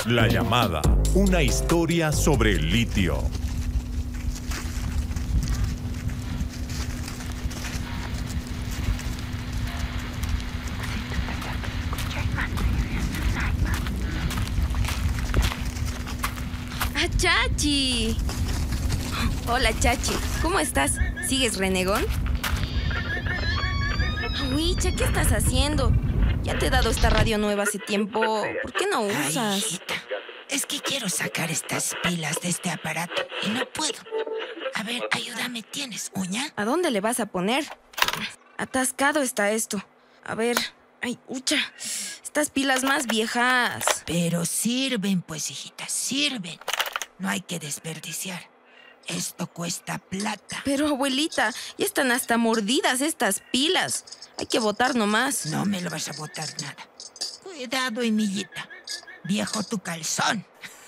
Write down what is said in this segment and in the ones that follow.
La llamada, una historia sobre el litio. ¡Ah, Chachi! Hola, Chachi. ¿Cómo estás? ¿Sigues renegón? Huicha, ¿qué estás haciendo? Ya te he dado esta radio nueva hace tiempo. ¿Por qué no usas? Ay, hijita, es que quiero sacar estas pilas de este aparato y no puedo. A ver, ayúdame, ¿tienes uña? ¿A dónde le vas a poner? Atascado está esto. A ver. Ay, ucha. Estas pilas más viejas. Pero sirven, pues, hijita, sirven. No hay que desperdiciar. Esto cuesta plata. Pero, abuelita, ya están hasta mordidas estas pilas. Hay que botar nomás. No me lo vas a botar nada. Cuidado, Emillita. Viejo tu calzón.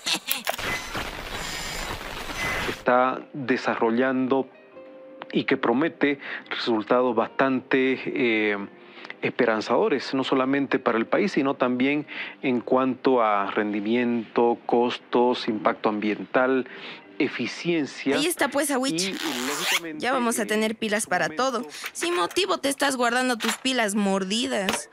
Está desarrollando y que promete resultados bastante esperanzadores, no solamente para el país, sino también en cuanto a rendimiento, costos, impacto ambiental, eficiencia. Ahí está pues, Awich. Ya vamos a tener pilas para todo. Sin motivo te estás guardando tus pilas mordidas.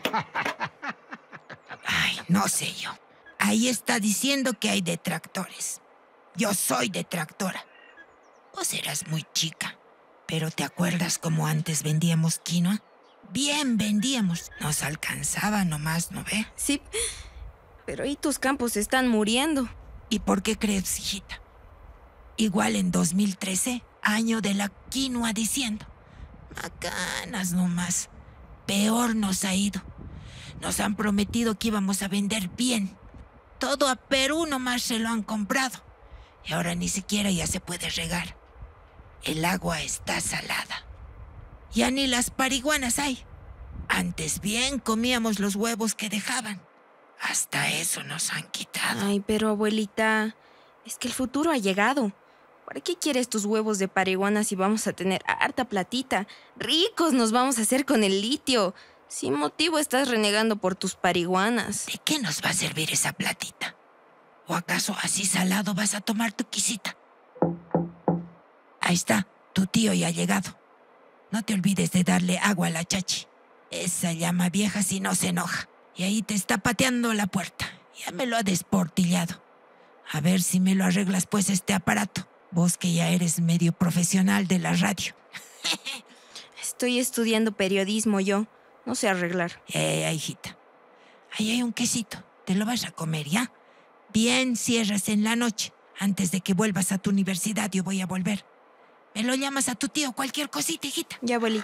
Ay, no sé yo. Ahí está diciendo que hay detractores. Yo soy detractora. Vos eras muy chica, pero ¿te acuerdas cómo antes vendíamos quinoa? Bien vendíamos. Nos alcanzaba nomás, ¿no ve? Sí, pero ahí tus campos se están muriendo. ¿Y por qué crees, hijita? Igual en 2013, año de la quinoa, diciendo: macanas nomás. Peor nos ha ido. Nos han prometido que íbamos a vender bien. Todo a Perú nomás se lo han comprado. Y ahora ni siquiera ya se puede regar. El agua está salada. Ya ni las pariguanas hay. Antes bien comíamos los huevos que dejaban. Hasta eso nos han quitado. Ay, pero abuelita, es que el futuro ha llegado. ¿Para qué quieres tus huevos de pariguana si vamos a tener harta platita? Ricos nos vamos a hacer con el litio. Sin motivo estás renegando por tus pariguanas. ¿De qué nos va a servir esa platita? ¿O acaso así salado vas a tomar tu quisita? Ahí está, tu tío ya ha llegado. No te olvides de darle agua a la Chachi. Esa llama vieja si no se enoja. Y ahí te está pateando la puerta. Ya me lo ha desportillado. A ver si me lo arreglas pues este aparato. Vos que ya eres medio profesional de la radio. Estoy estudiando periodismo yo. No sé arreglar. Hijita. Ahí hay un quesito. Te lo vas a comer, ¿ya? Bien cierras en la noche. Antes de que vuelvas a tu universidad, yo voy a volver. Me lo llamas a tu tío, cualquier cosita, hijita. Ya, abuelita.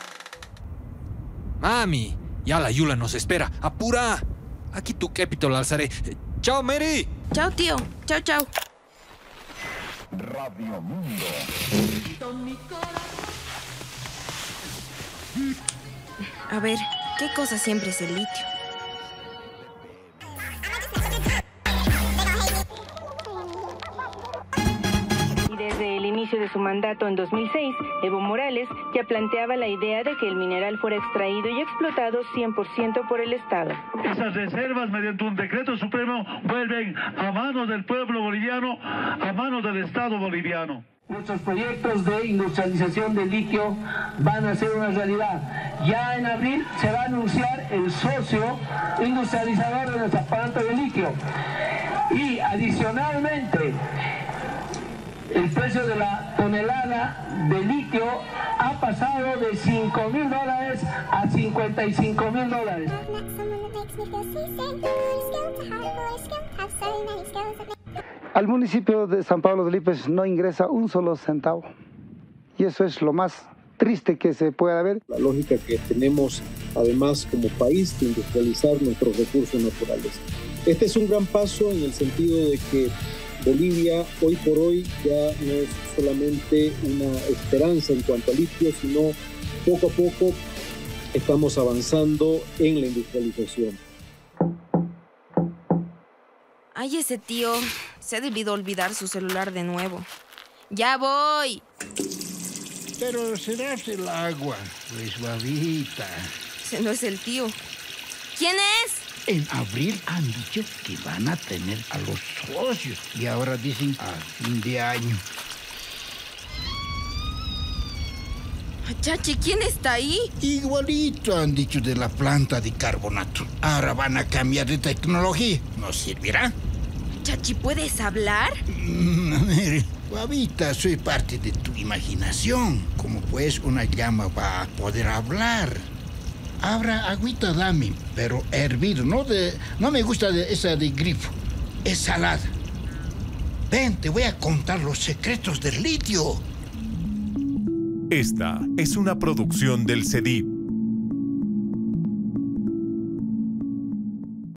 Mami, ya la Yula nos espera. ¡Apura! Aquí tu képito lo alzaré. ¡Chao, Mary! Chao, tío. Chao, chao. Radio Mundo. A ver, ¿qué cosa siempre es el litio? Desde el inicio de su mandato en 2006, Evo Morales ya planteaba la idea de que el mineral fuera extraído y explotado 100% por el Estado. Esas reservas, mediante un decreto supremo, vuelven a manos del pueblo boliviano, a manos del Estado boliviano. Nuestros proyectos de industrialización del litio van a ser una realidad. Ya en abril se va a anunciar el socio industrializador de nuestra planta de litio. Y adicionalmente, el precio de la tonelada de litio ha pasado de $5,000 a $55,000. Al municipio de San Pablo de Lípez no ingresa un solo centavo. Y eso es lo más triste que se pueda ver. La lógica que tenemos, además, como país, de industrializar nuestros recursos naturales. Este es un gran paso en el sentido de que Bolivia, hoy por hoy, ya no es solamente una esperanza en cuanto a litio, sino poco a poco estamos avanzando en la industrialización. Ay, ese tío se ha debido olvidar su celular de nuevo. ¡Ya voy! Pero será el agua, pues babita. Ese no es el tío. ¿Quién es? En abril han dicho que van a tener a los socios y ahora dicen a fin de año. Chachi, ¿quién está ahí? Igualito han dicho de la planta de carbonato. Ahora van a cambiar de tecnología. ¿Nos servirá? Chachi, ¿puedes hablar? Guavita, soy parte de tu imaginación. ¿Cómo pues una llama va a poder hablar? Habrá agüita, dame, pero hervido. No me gusta esa de grifo. Es salada. Ven, te voy a contar los secretos del litio. Esta es una producción del CEDIP.